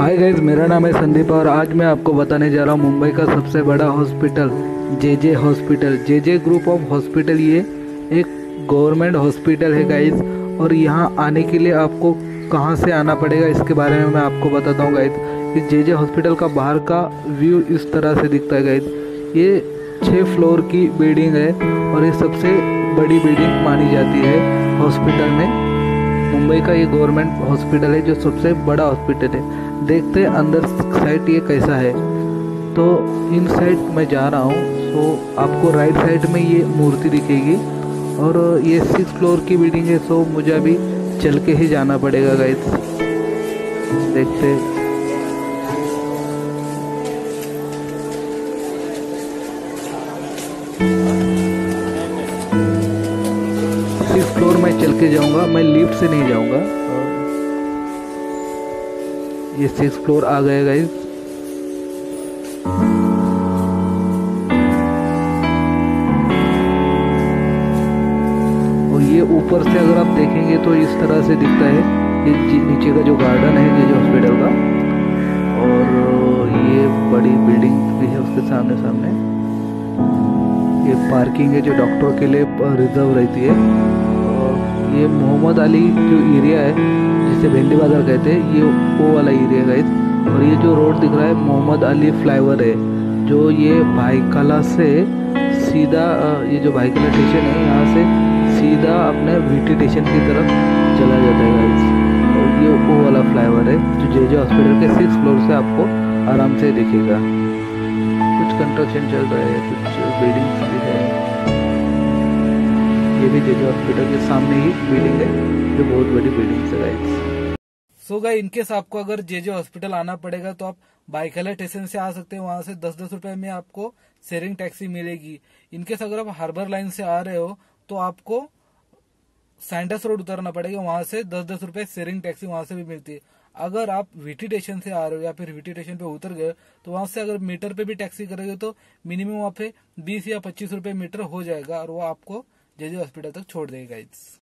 Hi guys, मेरा नाम है संदीप और आज मैं आपको बताने जा रहा हूँ मुंबई का सबसे बड़ा hospital J hospital. J group of hospital ये एक गवर्नमेंट हॉस्पिटल है गाइज। और यहाँ आने के लिए आपको कहाँ से आना पड़ेगा इसके बारे में मैं आपको बताता हूँ गाइज। कि जे हॉस्पिटल का बाहर का व्यू इस तरह से दिखता है गाइज। ये 6 फ्लोर की बिल्डिंग है और ये सबसे बड़ी बिल्डिंग मानी जाती है हॉस्पिटल में। मुंबई का ये गवर्नमेंट हॉस्पिटल है जो सबसे बड़ा हॉस्पिटल है। देखते हैं अंदर साइड ये कैसा है। तो इन साइड मैं जा रहा हूँ, तो आपको राइट साइड में ये मूर्ति दिखेगी और ये 6 फ्लोर की बिल्डिंग है। सो मुझे अभी चल के ही जाना पड़ेगा गाइस। देखते 6 फ्लोर मैं चल के जाऊंगा, मैं लिफ्ट से नहीं जाऊंगा। ये 6 फ्लोर आ गए गाइस। और ये ऊपर से अगर आप देखेंगे तो इस तरह से दिखता है। ये नीचे का जो गार्डन है जे हॉस्पिटल का, और ये बड़ी बिल्डिंग भी है उसके सामने सामने। ये पार्किंग है जो डॉक्टर के लिए रिजर्व रहती है। और ये मोहम्मद अली जो एरिया है जिसे भिंडी बाजार कहते हैं, ये वो वाला एरिया गाइस। और ये जो रोड दिख रहा है मोहम्मद अली फ्लाईओवर है, जो ये भाईकला से सीधा ये जो भाईकला स्टेशन है यहाँ से सीधा अपने वीटी स्टेशन की तरफ चला जाता है गाइस। और ये वो वाला फ्लाईओवर है जो जे हॉस्पिटल के 6 फ्लोर से आपको आराम से दिखेगा। कुछ कंस्ट्रक्शन चल रहा है, कुछ बिल्डिंग्स भी है। ये भी जे हॉस्पिटल के सामने ही बिल्डिंग है जो बहुत बड़ी बिल्डिंग है गाइस। सो गाइस, इनकेस आपको अगर जे हॉस्पिटल आना पड़ेगा तो आप भाईकला स्टेशन से आ सकते हैं। वहां से 10-10 रुपए में आपको शेयरिंग टैक्सी मिलेगी। इनकेस अगर आप हार्बर लाइन से आ रहे हो तो आपको सैंडस रोड उतरना पड़ेगा। वहां से 10-10 रुपए शेयरिंग टैक्सी वहां से भी मिलती है। अगर आप वीटी स्टेशन से आ रहे हो या फिर वीटी स्टेशन पे उतर गए तो वहां से अगर मीटर पे भी टैक्सी करोगे तो मिनिमम वहां पे 20 या 25 रुपए मीटर हो जाएगा और वो आपको जे हॉस्पिटल तक छोड़ देगा गाइस।